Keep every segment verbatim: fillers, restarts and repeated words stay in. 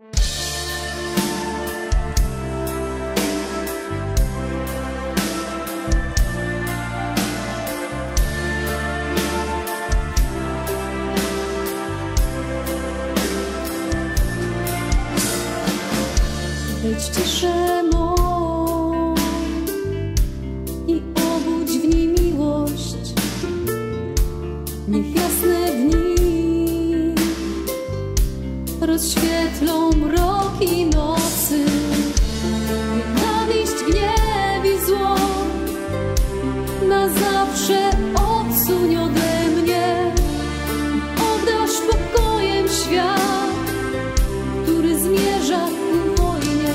Wejdź ciszę mą i obudź w niej miłość. Niech jasne dni rozświetlą mroki nocy. Nienawiść, gniew i zło na zawsze odsuń ode mnie. Oddasz pokojem świat, który zmierza ku wojnie.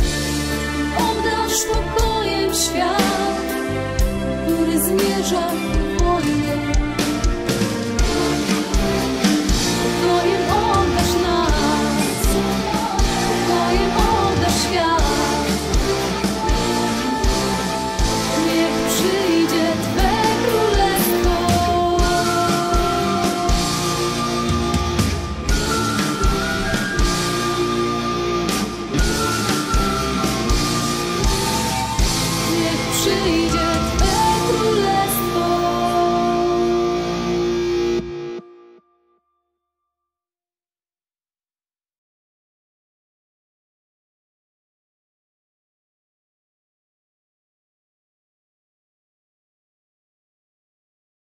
Spokojem świat, który zmierza